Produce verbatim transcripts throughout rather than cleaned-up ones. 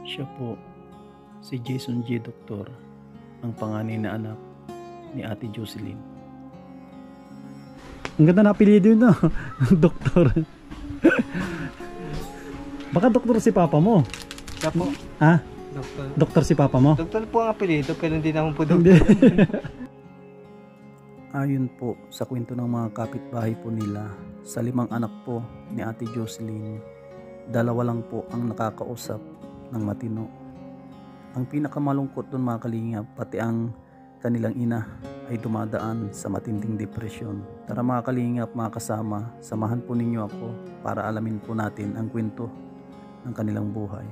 Siya po, si Jason G. Doktor, ang panganay na anak ni Ate Jocelyn. Ang ganda na apelyido yun, no? Doktor. Baka doktor si papa mo. Siya po. Ha? Doktor. Doktor si papa mo? Doktor po ang apelyido pero hindi naman po doktor. Ayon po sa kwento ng mga kapitbahay po nila, sa limang anak po ni Ate Jocelyn, dalawa lang po ang nakakausap ng matino. Ang pinakamalungkot doon mga kalingap, pati ang kanilang ina ay dumadaan sa matinding depresyon. Tara mga kalingap, mga kasama, samahan po ninyo ako para alamin po natin ang kwento ng kanilang buhay.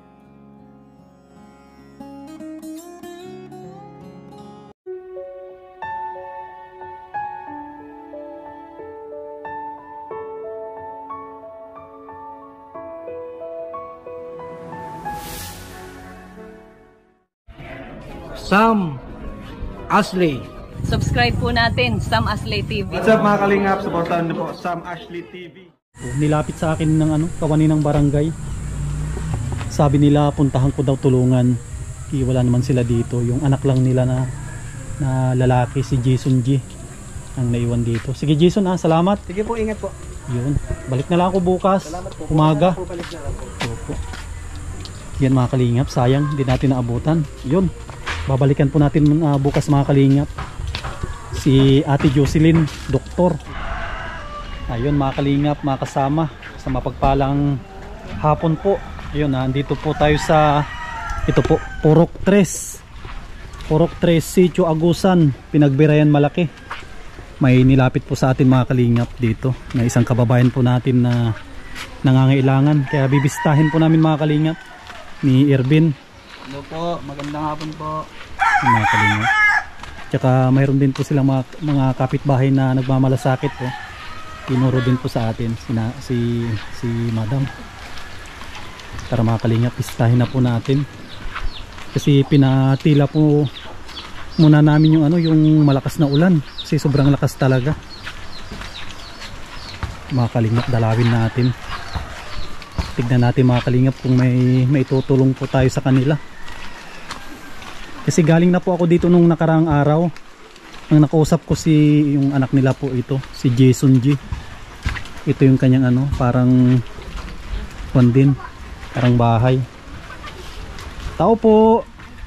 Sam Ashley. Subscribe po natin, Sam Ashley T V. What's up mga kalingap? Supportahan niyo po Sam Ashley T V. Nilapit sa akin ng ano, kawani ng barangay. Sabi nila puntahan ko daw tulungan. Eh, wala naman sila dito. Yung anak lang nila na, na lalaki, si Jason G. Ang naiwan dito. Sige Jason, ah, salamat. Sige po, ingat po. Yun. Balik na lang ako bukas. Salamat po. Umaga. Po, balik na lang po. Opo. Yan mga kalingap, sayang hindi natin naabutan. Yun. Babalikan po natin uh, bukas mga kalingap si Ate Jocelyn, doktor. Ayun mga kalingap, mga kasama, sa mapagpalang hapon po. Ayun, andito po tayo sa ito po, Purok tres. Purok tres, Sitio Agusan, Pinagbirayan, Malaki. May nilapit po sa atin mga kalingap dito na isang kababayan po natin na nangangailangan. Kaya bibistahin po namin mga kalingap ni Irvin. Hello po, magandang hapon po. Mga kalingap. Tsaka mayroon din po silang mga, mga kapitbahay na nagmamalasakit po. Tinuro din po sa atin sina, si, si Madam. Tara mga kalingap, pistahin na po natin. Kasi pinatila po muna namin yung, ano, yung malakas na ulan. Kasi sobrang lakas talaga. Mga kalingap, dalawin natin. Tignan natin mga kalingap kung may, may tutulong po tayo sa kanila. Kasi galing na po ako dito nung nakaraang araw. Ang nakausap ko si yung anak nila po ito, si Jason G. Ito yung kanyang ano, parang kwan din, parang bahay. Tao po.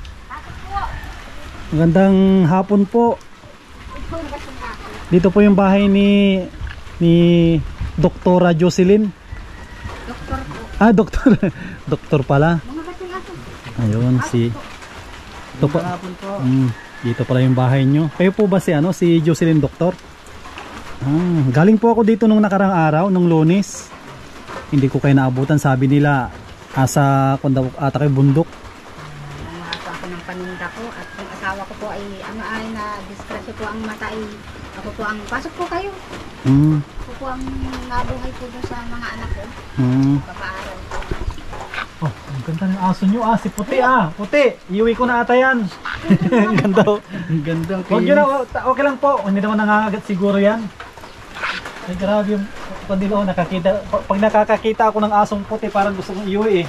Magandang hapon po. Dito po yung bahay ni ni Doktora Jocelyn. Doktor po. Ah, doktor. Doktor pala. Mga bating aso. Ayun si ito po. Mm, dito pala yung bahay nyo. Kayo po ba si ano, si Jocelyn Doktor? Ah, galing po ako dito nung nakarang araw, nung Lunes. Hindi ko kayo naabutan, sabi nila asa kung daw ata kay bundok. Nangako ako ng paninda ko at yung asawa ko po ay ano ay na disgrasya po ang mata ay ako po ang pasok po kayo. Mm. Ako po ang nabuhay po doon sa mga anak ko. Mm. Papaaral po. Oh, ang ganda ng aso nyo ah, si Puti ah, Puti, iuwi ko na ata yan. Ang ganda oh. Ang gandang Huwag nyo na, okay lang po, hindi naman nangangagat siguro yan. Ay grabe yung kandilo, nakakita, pag nakakakita ako ng asong puti parang gusto kong iuwi eh.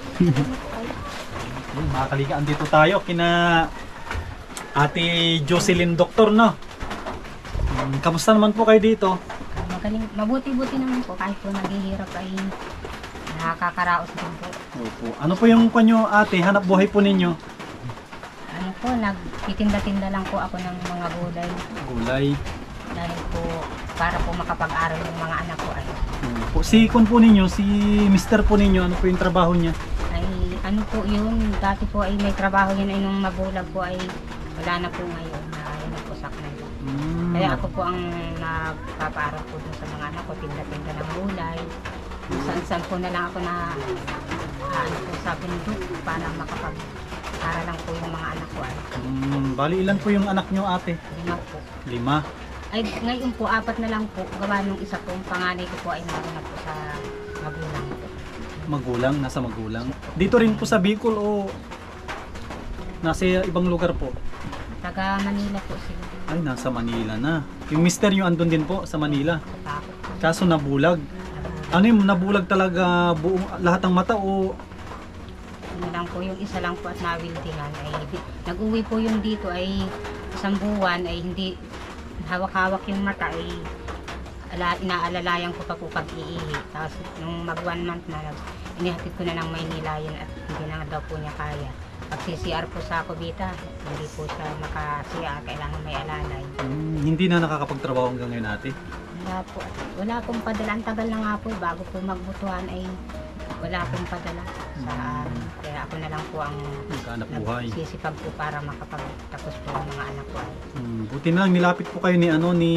Yun, mga kalingap, andito tayo kina Ate Jocelyn Doktor, no? Um, kamusta naman po kayo dito? Magaling, mabuti-buti naman po kahit po naghihirap ay nakakaraos din po. Opo. Ano po yung kanyo ate, hanap buhay po ninyo? Ano po, nagtitinda-tinda lang po ako ng mga gulay. Gulay. Dahil po para po makapag-aral ng mga anak ko ay. Opo. Si Kun po ninyo, si Mister po ninyo, ano po yung trabaho niya? Ay ano po yun, dati po ay may trabaho yun ay nung mabulag po ay wala na po ngayon na ayun na po sakna. Mm. Kaya ako po ang nagpapaaral po dun sa mga anak ko, tinda-tinda ng gulay. Saan-saan po na lang ako na uh, ano po sa bundok para makapag-aral lang po yung mga anak ko ay. Mm, bali ilan po yung anak nyo ate? Lima po. Lima. Ay ngayon po, apat na lang po. Gawa nung isa po, panganay ko po ay naroon na po sa magulang po. Magulang, nasa magulang. Dito rin po sa Bicol o nasa ibang lugar po? Taga Manila po sila. Ay, nasa Manila na. Yung mister nyo andun din po sa Manila. Takot po. Kaso nabulag. Ano yung nabulag talaga buong lahat ng mata o Yun lang po, yung isa lang po at nawildingan ay nag-uwi po yung dito ay isang buwan ay hindi hawak-hawak yung mata ay ala, inaalalayan ko pa po pag-iihi. Tapos nung mag one month na, inihatid ko na ng Maynila yun at hindi na daw po niya kaya. Pag-C C R po sa Cubita, hindi po siya maka-C R, kailangan may alalay. Hmm, hindi na nakakapagtrabaho hanggang ngayon ate? Wala po, wala pong padala. Ang tagal na nga po, bago po magbutuhan ay wala pong padala sa araw. Kaya ako na lang po ang Nagkahanap buhay. nagsisipag po para makapagtapos po ang mga anak ko. Ay. Hmm, buti na lang nilapit po kayo ni ano ni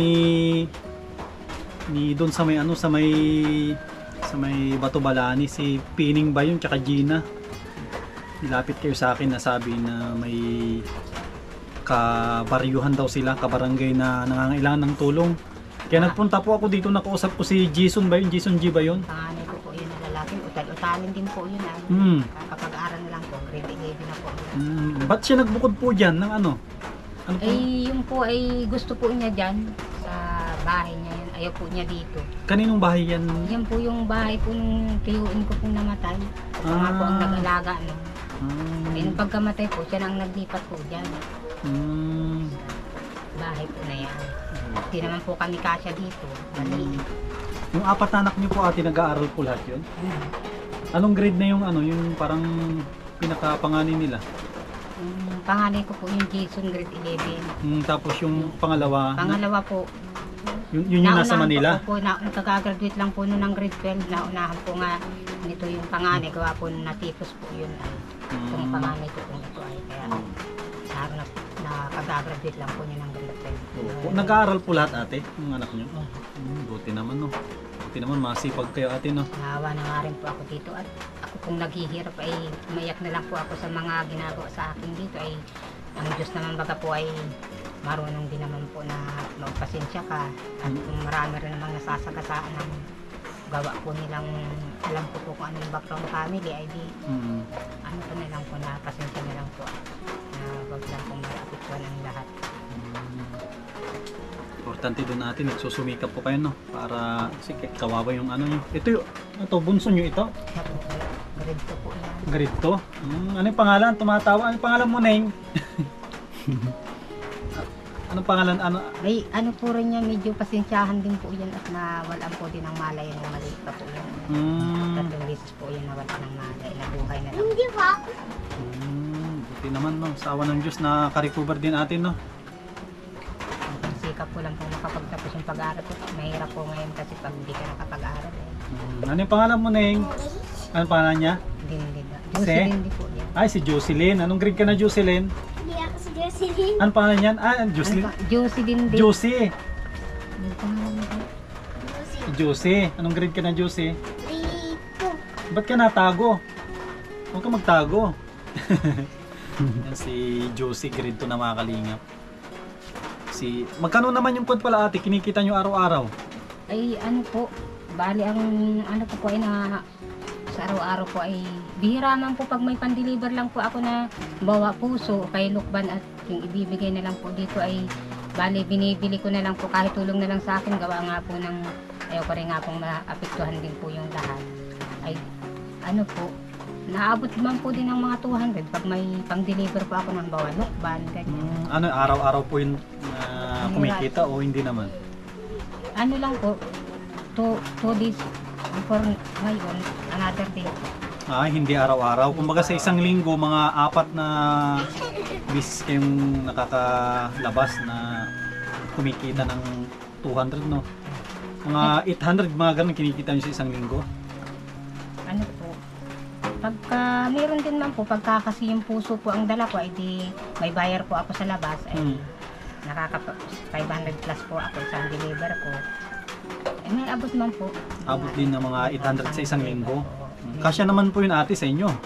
ni doon sa may ano sa may sa may Bato Balani si Pining ba yun tsaka Gina. Nilapit kayo sa akin na sabi na may kabaryuhan daw sila, kabarangay na nangangailangan ng tulong. Kaya nagpunta po ako dito, nakausap ko si Jason ba yun? Jason G ba yun? Panganay ko po yun na lalaki, utal-utalin din po yun. Ay. Hmm. Kapag-aaral na lang po, grade eleven na po. Hmm. Ba't siya nagbukod po dyan ng ano? Ano po? Ay, yung po ay gusto po niya dyan sa bahay niya yun. Ayaw po niya dito. Kaninong bahay yan? Yan po yung bahay po nung tiyuin ko pong namatay. Ito nga po ang Ah. nag-alaga. No? Hmm. Ay, nung pagkamatay po, siya ang naglipat po dyan. Hmm. Bahay po na yan. Hindi naman po kami kasya dito. Mali. Yung apat na anak niyo po ate, nag-aaral po lahat yun? Anong grade na yung ano, yung parang pinakapanganin nila? Yung panganay ko po yung Jason, grade eleven. Hmm, tapos yung pangalawa, Pangalawa po, yun, yun yung nasa naunahan Manila? Po, po, na, nagkagagraduate lang po noon ng grade twelve. Naunahan po nga nito yung panganay. Gawa po natipos po yun. Ay, itong Hmm. panganay ko po nito ay kaya na, na, nakagagraduate lang po niya ng grade twelve. Opo. Nag-aaral po lahat ate, yung anak niyo? Hmm, buti naman no. Buti naman masipag kayo ate no. Nahawa na nga rin po ako dito at ako kung naghihirap ay umayak na lang po ako sa mga ginagawa sa akin dito ay ang Diyos naman baga po ay marunong din naman po na magpasensya ka at kung marami rin namang nasasagasaan ng gawa po nilang alam ko po kung anong background family ay di Hmm. ano po na lang po na pasensya na lang po na wag lang pong maapektuhan ang lahat. Importante doon natin, nagsusumikap po kayo no para sige, kawawa yung ano nyo. Ito yung, ito, bunso nyo ito. Grade ko po yan. Grade to. Hmm, ano yung pangalan? Tumatawa. Ano yung pangalan mo, Neng? Anong pangalan? Ano? May ano po rin yan, medyo pasensyahan din po yan at nawalan po din ng malay ng maliit pa po yan. Hmm. Tatlong beses po yan nawalan ng malay, nabuhay na lang. Hmm, buti naman no. Sa awa ng Diyos na ka-recover din atin no. Sikap po lang po makapagtapos yung pag-aaral po. Mahirap po ngayon kasi pag hindi ka nakapag-aaral eh. Hmm. Ano yung pangalan mo, Neng? Anong pangalan niya? Hindi, hindi na. Si? Jocelyn din po yan. Ay, si Jocelyn. Anong grade ka na, Jocelyn? Hindi ako si Jocelyn. Anong pangalan niyan? Ah, Ano Jocelyn. pa? Josie din din. Josie. Ano pa nga naman po? Jocelyn. Josie. Anong grade ka na, Josie? Grade two. Ba't ka natago? Huwag ka magtago. Yan si Josie, grade two na mga kalingap. Si, magkano naman yung kod pala ate? Kinikita nyo araw-araw? Ay ano po, bali ang ano po po ay na sa araw-araw po ay bihira man po pag may pan-deliver lang po ako na bawa puso kay Lukban at yung ibibigay na lang po dito ay bali binibili ko na lang po kahit tulong na lang sa akin gawa nga po ng ayaw ko rin nga pong maapektuhan din po yung lahat ay ano po naabot man po din ng mga two hundred pag may pang-deliver po ako ng bawa Lukban ganyan. Hmm, ano, araw-araw po yung uh, kumikita o hindi naman? Ano lang po two, two days before ngayon another day po. Ah, hindi araw-araw. Kumbaga sa isang linggo, mga apat na bis kayong nakakalabas na kumikita ng two hundred, no? Mga eight hundred, mga ganun kinikita nyo sa isang linggo. Ano po, pagka meron din man po, pagka kasi yung puso po ang dala ko, ay di may bayar po ako sa labas, ay Hmm. nakaka five hundred plus po ako sa deliver ko. Eh, may abot man po. Abot din ng mga eight hundred sa isang linggo. Kasya naman po yun ate sa inyo.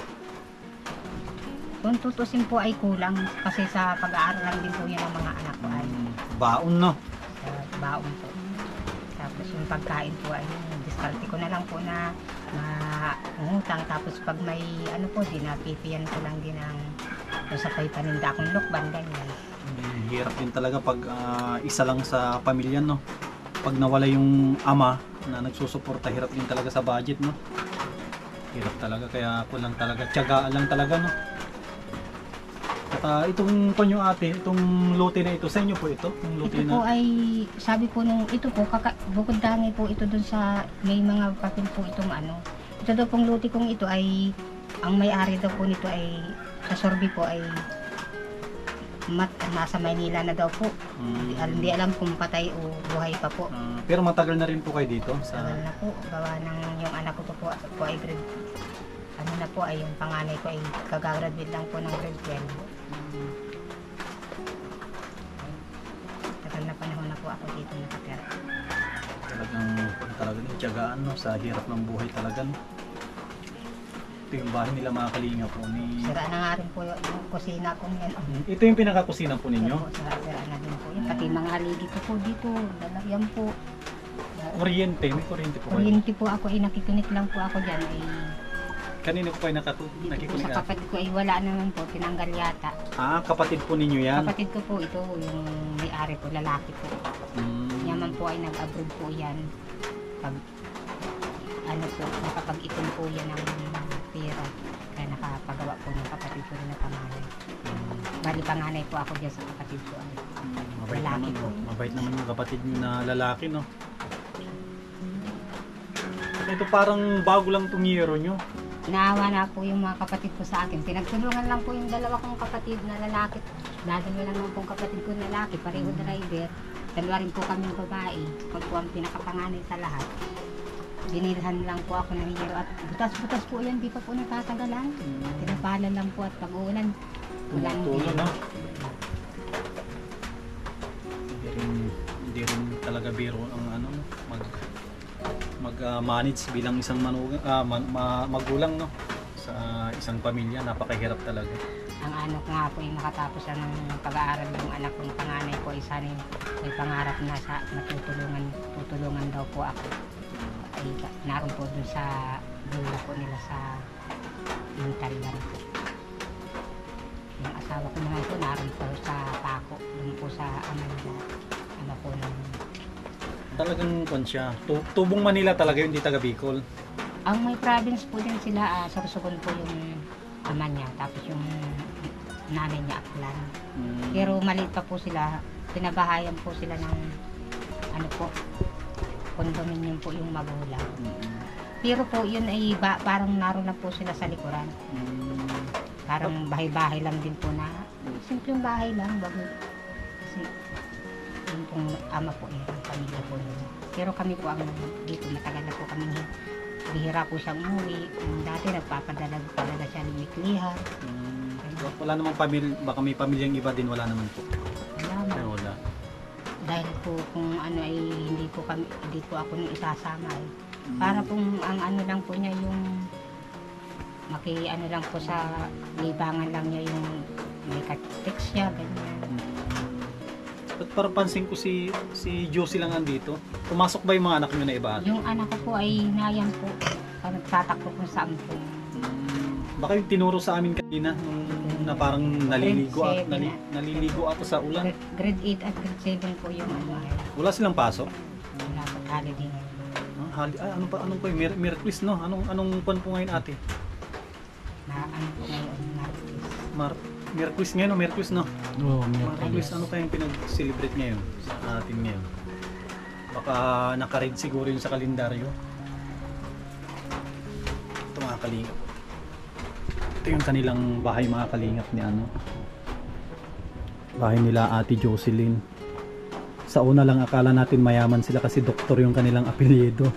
Kung tutusin po ay kulang kasi sa pag-aaral lang din po yan ng mga anak ko ay Baon, no? sa baon po. Tapos yung pagkain po ay diskarte ko na lang po na mangutang. Tapos pag may ano po, dinapipiyan ko lang din ang sa pay paninda akong Lukban, ganyan. Hmm, hirap din talaga pag ah, isa lang sa pamilya, no? Pag nawala yung ama na nagsusuporta, hirap din talaga sa budget, no? Hirap talaga, kaya ako lang talaga, tiyagaan lang talaga, no? At uh, itong panyo ate, itong lote na ito, sa inyo po ito? Yung lote Ito po na, ay, sabi po nung, ito po, kaka, bukod dangi po ito dun sa, may mga papel po itong ano. Ito daw pong luti kong ito ay, ang may-ari daw po nito ay, sa Sorbi po ay, mat, nasa Maynila na daw po. mm, Hindi alam kung patay o buhay pa po. ah, pero matagal na rin po kayo dito? Sa, Tagal na po, gawa ng yung anak ko po, po, po ay grade, ano na po ay yung panganay ko ay kagagraduate lang po ng grade twelve. Tagal na panahon na po ako dito nakatira. talagang, talagang tiyagaan, no? Sa hirap ng buhay talaga, no? Ito yung bahay nila mga kalinga po. Ni... Sira na nga rin po yung, yung kusina kong yan. Mm, ito yung pinakakusina po ninyo? Opo, sira-sira na din po. Yung pati mga haligi ko po dito, lalagyan po. Kuryente, may kuryente po kayo. Kuryente po ako, eh, nakikinig lang po ako dyan. Eh, Kanina po kayo nakatu dito po nakikinig? sa kapatid ko ay wala naman po, tinanggal yata. Ah, kapatid po ninyo yan? Kapatid ko po ito, yung may-ari po, lalaki po. Mm. Yaman po ay nag-abroad po yan. Pag, ano po, nakapag-ipon po yan ng pera. Kaya nakapagawa po ng kapatid ko rin na panganay. Bali panganay po ako dyan sa kapatid ko. Ay, Mabait lalaki naman, po. no? Mabait naman yung kapatid niyo na lalaki, no? Ito parang bago lang itong yero nyo. Naawa na po yung mga kapatid ko sa akin. Pinagtulungan lang po yung dalawa kong kapatid na lalaki. Dalawa lang naman pong kapatid ko na lalaki, pareho driver. Dalawa rin po kami babae. Pag po ang pinakapanganay sa lahat. Binilhan lang po ako ng hero at butas-butas po yan, di pa po natatagalan. Tinapalan lang po at pag-uulan. Wala nang Tulo, hero. no? Hindi rin, hindi rin talaga biro ang ano, mag mag-manage uh, bilang isang manugang, ah, ma ma magulang, no? Sa isang pamilya, napakahirap talaga. Ang ano ko nga po yung nakatapos na ng pag-aaral yung anak kong panganay po, isa rin may pangarap na sa matutulungan, tutulungan daw po ako. Ay naroon po dun sa dula po nila sa Intalyan po. Yung asawa ko naman po naroon po sa Paco, dun po sa ano nila, ano po ng... Talagang kwan siya. Tu- Tubong Manila talaga yun, hindi taga Bicol. Ang may province po din sila, uh, Sorsogon po yung ama niya, tapos yung nanay niya Aklan. Mm. Pero maliit pa po sila, pinabahayan po sila ng ano po, condominium po yung magulang. Mm. Pero po yun ay ba, parang naroon lang po sila sa likuran. Mm. Parang bahay-bahay lang din po na, simpleng bahay lang, bago. Kasi yung pong ama po eh, ang pamilya po nila. Pero kami po ang dito, matagal na po kami bihira po siyang umuwi. Dati nagpapadala padala siya ng Mikliha. Mm. Wala namang pamilya, baka may pamilyang iba din, wala naman po. Wala Pero mo. wala. Dahil po kung ano ay hindi po kami, hindi po ako nung isasama eh. Para pong ang ano lang po niya yung maki ano lang po sa libangan lang niya yung may text siya, ganyan. At para pansin ko si si Josie lang andito. Pumasok ba yung mga anak niyo na iba? Yung anak ko po ay nayan po. Nagtatakbo kung saan po. Mm, baka yung tinuro sa amin kanina nung na parang naliligo at Grade seven, nali, ah. naliligo ako sa ulan. Grade, grade eight at grade seven po yung ano ay. Wala silang pasok. Wala po holiday ngayon. Ah, hali, ah, ano pa anong pa Mer Merkulis, no? Anong anong pan po ngayon ate? Na ano po ngayon, Martes. Mar Merkulis ngayon, no? Merkulis, no? Oo, Merkulis, ano kayang pinag-celebrate ngayon sa atin ngayon? Baka naka-read siguro yun sa kalendaryo. Ito mga kalingap. Ito yung kanilang bahay mga kalingap ni ano. Bahay nila Ate Jocelyn. Sa una lang akala natin mayaman sila kasi doktor yung kanilang apelyido.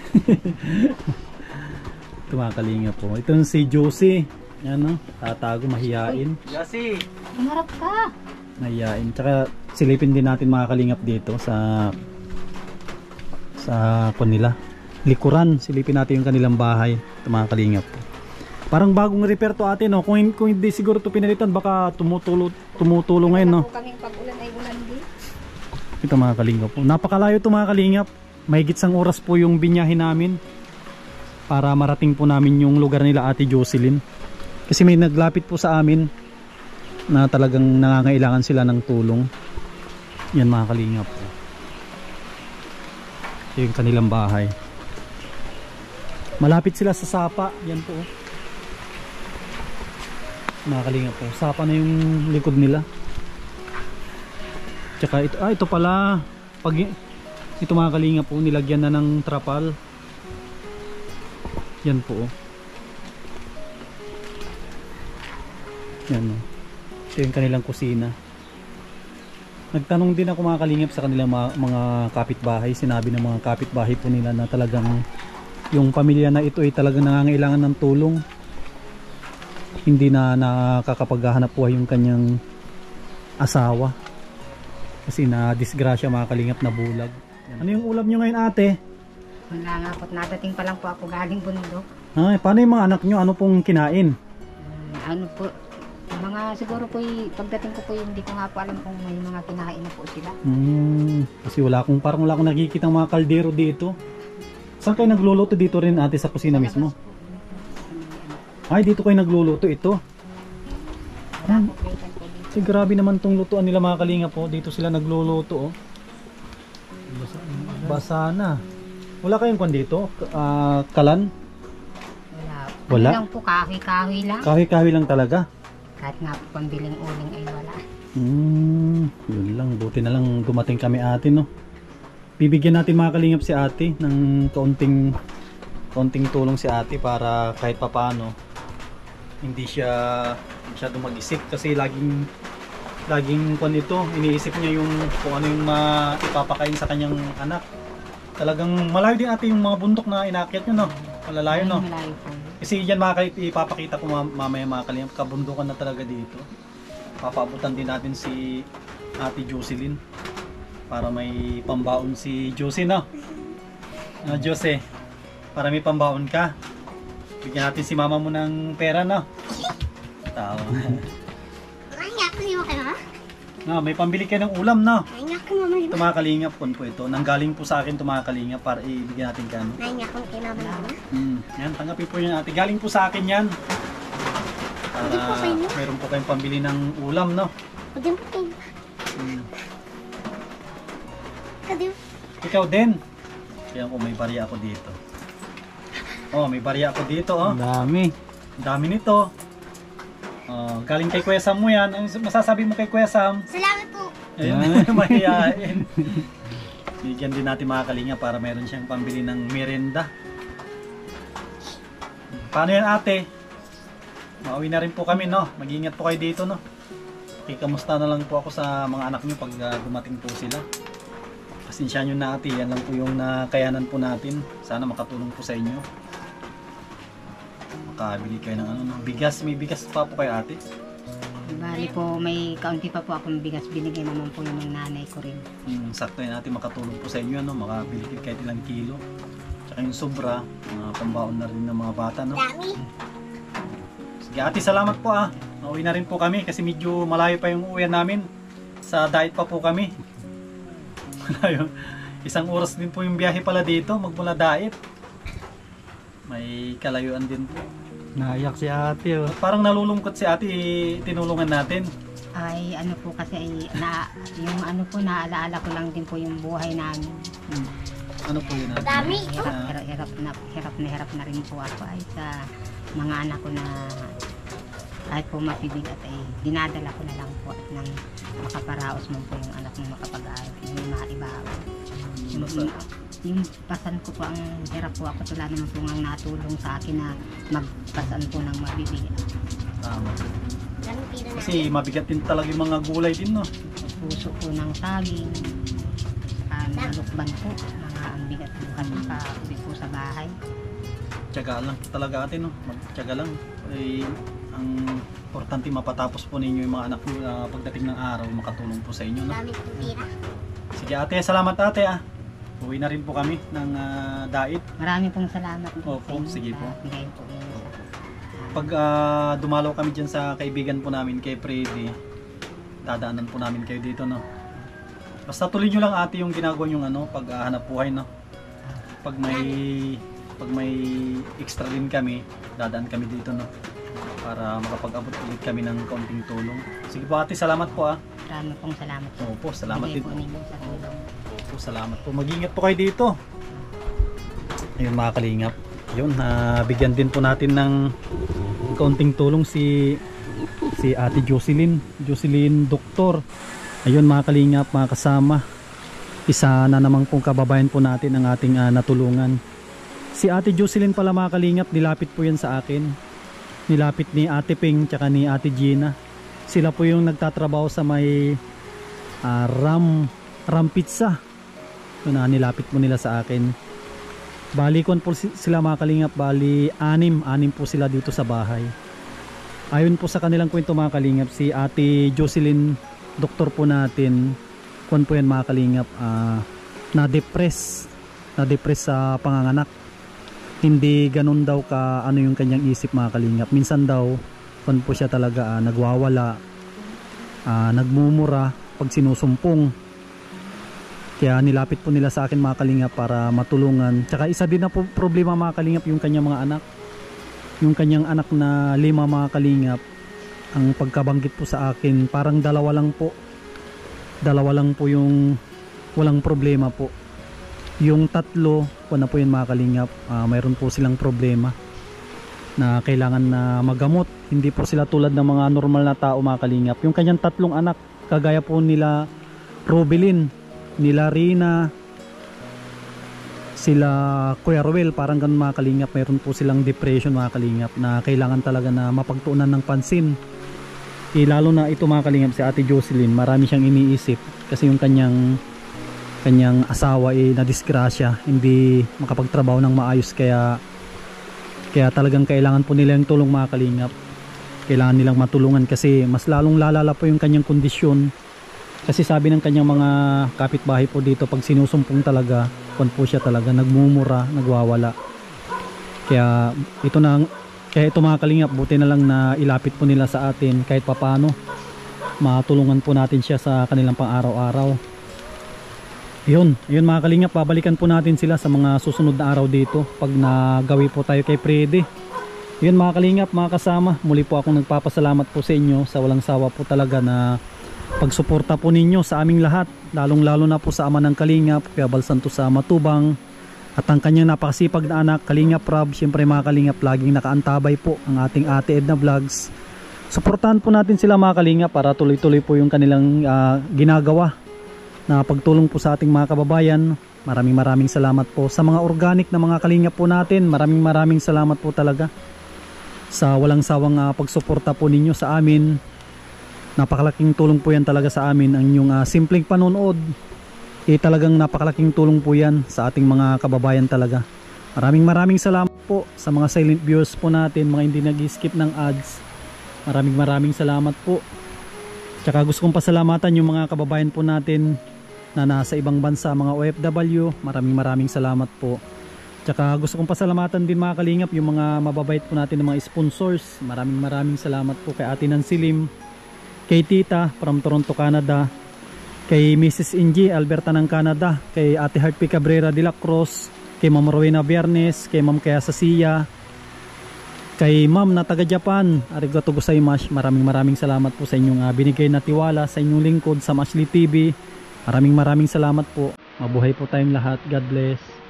Ito mga kalingap po. Ito yung si Josie. Yan, no? Tatago, mahiyain. Josie! Umarap ka! Mahiyain. Tsaka silipin din natin mga kalingap dito sa sa kanila likuran. Silipin natin yung kanilang bahay. Ito mga kalingap. Parang bagong repair to ate, no? Kung, kung hindi siguro to pinalitan, baka tumutulo, tumutulo ngayon, no? Wala po kaming pag-ulan ay ulan din. Ito mga kalingap po. Napakalayo to mga kalingap. Mahigit sang oras po yung binyahin namin para marating po namin yung lugar nila Ate Jocelyn. Kasi may naglapit po sa amin na talagang nangangailangan sila ng tulong. Yan mga kalingap po. Ito yung kanilang bahay. Malapit sila sa Sapa. Yan po. Oh. Mga kalingap po. Sapa na yung likod nila. Tsaka ito, ah, ito pala. Pag, ito mga kalingap po, nilagyan na ng trapal. Yan po. Oh. Yan o. Ito yung kanilang kusina. Nagtanong din ako mga kalingap sa kanilang mga, mga kapitbahay. Sinabi ng mga kapitbahay po nila na talagang yung pamilya na ito ay talagang nangangailangan ng tulong. Hindi na nakakapaghahanap buhay yung kanyang asawa. Kasi na disgrasya mga kalingap na bulag. Ano yung ulam nyo ngayon ate? Wala nga po, nadating pa lang po ako galing bundok. Ay, paano yung mga anak nyo? Ano pong kinain? Um, ano po, mga siguro po, pagdating ko po, hindi ko nga po alam kung may mga kinain na po sila. Hmm, kasi wala akong, parang wala akong nakikita mga kaldero dito. Saan kayo nagluluto dito rin ate sa kusina mismo? Ay, dito kayo nagluluto ito. Wala po, bacon po dito. Kasi grabe naman tong lutuan nila mga kalinga po. Dito sila nagluluto oh. Basa na. Wala kayong kwan dito? Uh, kalan? Wala. Wala? Ano lang po, kahoy-kahoy lang. Kahoy-kahoy lang talaga? Kahit nga po pambiling uling ay wala. Hmm, yun lang. Buti na lang dumating kami ate no. Bibigyan natin mga kalingap si ate ng kaunting kaunting tulong si ate para kahit papaano hindi siya hindi siya dumag-isip kasi laging laging kung ito iniisip niya yung kung ano yung maipapakain sa kanyang anak. Talagang malayo din ate yung mga bundok na inakyat nyo no. Malalayo no. Malayo po. Kasi yan mga ipapakita ko mamaya mga kalingap, kabundukan na talaga dito. Papabutan din natin si Ate Jocelyn para may pambaon si Josie no. Uh, Jose, para may pambaon ka. Bigyan natin si mama mo ng pera no. Tawa. Ay, nga ako yung mama. No, may pambili kayo ng ulam no. Ay, nga ako mama. Ito mga kalingap po po ito. Nanggaling po sa akin ito mga kalingap para ibigyan natin ka no. Ay, nga ako kay mama mama. Hmm, yan, tanggapin po yan ate. Galing po sa akin yan. Hindi po Para sa inyo. meron po kayong pambili ng ulam no. Pwede po kayo. Hmm. Kadi. Ikaw din. Kaya ko may barya ako dito. Oh, may barya ako dito oh. Ang dami. Ang dami nito. Oh, galing kay Kuya Sam mo yan. Ano masasabi mo kay Kuya Sam? Salamat po. Ayun, mahihain. Bigyan din natin mga kalinga para meron siyang pambili ng merienda. Paano yan ate? Mauwi na rin po kami no. Mag-ingat po kayo dito no. Okay, kamusta na lang po ako sa mga anak niyo pag uh, dumating po sila. Pasensya nyo na ate, yan lang po yung nakayanan po natin. Sana makatulong po sa inyo. Makabili kayo ng ano, no? Bigas, may bigas pa po kayo ate? Bali po, may kaunti pa po akong bigas. Binigay naman po yung ng nanay ko rin. Hmm, sakto yan natin makatulong po sa inyo, no? Makabili kayo kahit ilang kilo. Tsaka yung sobra, mga pambaon na rin ng mga bata, no? Dami. Sige ate, salamat po ah. Nauwi na rin po kami kasi medyo malayo pa yung uwian namin. Sa diet pa po kami. Malayo. Isang oras din po yung biyahe pala dito, magmula diet. May kalayuan din po. Naiyak si ate oh. Parang nalulungkot si ate, tinulungan natin. Ay, ano po kasi, ay, na, yung ano po, naalaala ko lang din po yung buhay namin. Hmm. Ano po yun ate? Dami. Hirap, hirap, hirap, na, hirap na hirap na rin po ako ay sa mga anak ko na kahit po mapibigat ay dinadala ko na lang po at nang makaparaos mo po yung anak mo makapag-aaral, yung maibawa. Yung, yung, yung pasan ko po ang hirap po ako, wala naman po nga natulong sa akin na magpasan po ng mabibigyan. Tama. Dami pira na. Kasi mabigat din talaga yung mga gulay din no. Puso po ng saging, uh, nalukban po, mga ang bigat po kasi pa uwi po sa bahay. Tiyaga lang talaga ate no. Magtiyaga lang. Ay, ang importante mapatapos po ninyo yung mga anak nyo uh, pagdating ng araw makatulong po sa inyo no. Dami po pira. Sige ate, salamat ate ah. Uwi na rin po kami ng uh, diet. Marami pong salamat po Opo, sa inyo sige sa po. bigay po ninyo. Pag uh, dumalaw kami dyan sa kaibigan po namin kay Freddy, dadaanan po namin kayo dito no. Basta tuloy nyo lang ate yung ginagawa yung ano, pag uh, hanap buhay no. Pag may pag may extra din kami, dadaan kami dito no. Para makapag-abot ulit kami ng kaunting tulong. Sige po ate, salamat po ah. Marami pong salamat po. Opo, salamat Bigay din po po. ninyo sa tulong. Opo, salamat po. Mag-ingat po kayo dito. Ayun mga kalingap. Yun, nabigyan din po natin ng kaunting tulong si si Ate Jocelyn, Jocelyn Doktor. Ayun mga kalingap, mga kasama, isa na namang pong kababayan po natin ang ating uh, natulungan. Si Ate Jocelyn pala mga kalingap, nilapit po yan sa akin. Nilapit ni Ate Ping tsaka ni Ate Gina. Sila po yung nagtatrabaho sa may uh, Ram, Ram Pizza. Yun, uh, nilapit po nila sa akin. Bali kon po sila mga kalingap, bali anim, anim po sila dito sa bahay. Ayon po sa kanilang kwento mga kalingap, si Ate Jocelyn Doktor po natin, kung po yan mga kalingap, uh, na-depress na-depress sa panganganak. Hindi ganun daw ka ano yung kanyang isip mga kalingap. Minsan daw kung po siya talaga uh, nagwawala, uh, nagmumura pag sinusumpong. Kaya nilapit po nila sa akin mga kalingap para matulungan. Tsaka isa din na po problema mga kalingap yung kanyang mga anak. Yung kanyang anak na lima mga kalingap, ang pagkabanggit po sa akin, parang dalawa lang po. Dalawa lang po yung walang problema po. Yung tatlo, kung na po yun mga kalingap, uh, mayroon po silang problema na kailangan na magamot. Hindi po sila tulad ng mga normal na tao mga kalingap. Yung kanyang tatlong anak, kagaya po nila Robilin, nila Rina, sila Kuya Ruel, parang ganun mga kalingap, mayroon po silang depression mga kalingap na kailangan talaga na mapagtuunan ng pansin. E, lalo na ito mga kalingap, si Ate Jocelyn, marami siyang iniisip kasi yung kanyang kanyang asawa ay eh, nadisgrasya, hindi makapagtrabaho ng maayos, kaya kaya talagang kailangan po nila yung tulong mga kalingap. Kailangan nilang matulungan kasi mas lalong lalala po yung kanyang kondisyon. Kasi sabi ng kanyang mga kapitbahay po dito, pag sinusumpong talaga, kung po siya talaga nagmumura, nagwawala. Kaya ito na, kaya ito mga kalingap, buti na lang na ilapit po nila sa atin kahit papano. Matulungan po natin siya sa kanilang pang araw-araw. Yun, yun mga kalingap, babalikan po natin sila sa mga susunod na araw dito pag nagawi po tayo kay Freddy. Yun mga kalingap, mga kasama, muli po akong nagpapasalamat po sa inyo sa walang sawa po talaga na pagsuporta po ninyo sa aming lahat, lalong lalo na po sa ama ng Kalingap, Kuya Bal Santos sa Matubang, at ang kanyang napakasipag na anak, Kalingap Rob. Siyempre mga kalingap, laging nakaantabay po ang ating Ate Edna Vlogs. Suportahan po natin sila mga kalingap para tuloy-tuloy po yung kanilang uh, ginagawa na pagtulong po sa ating mga kababayan. Maraming maraming salamat po sa mga organic na mga kalingap po natin. Maraming maraming salamat po talaga sa walang sawang uh, pagsuporta po ninyo sa amin. Napakalaking tulong po yan talaga sa amin. Ang inyong uh, simpleng panonood, eh talagang napakalaking tulong po yan sa ating mga kababayan talaga. Maraming maraming salamat po sa mga silent viewers po natin, mga hindi nag-skip ng ads. Maraming maraming salamat po. Tsaka gusto kong pasalamatan yung mga kababayan po natin na nasa ibang bansa, mga O F W. Maraming maraming salamat po. Tsaka gusto kong pasalamatan din mga kalingap yung mga mababait po natin ng mga sponsors. Maraming maraming salamat po kay Ate Nancy Lim, kay Tita from Toronto, Canada, kay Missus Ingie Alberta ng Canada, kay Ate Heart P. Cabrera de la Cruz, kay Ma'am Rowena Viernes, kay Ma'am Kaya Sasiya, kay Ma'am na taga Japan, arigato gozaimasu. Maraming maraming salamat po sa inyong uh, binigay na tiwala sa inyong lingkod sa Ashley T V. Maraming maraming salamat po. Mabuhay po tayong lahat. God bless.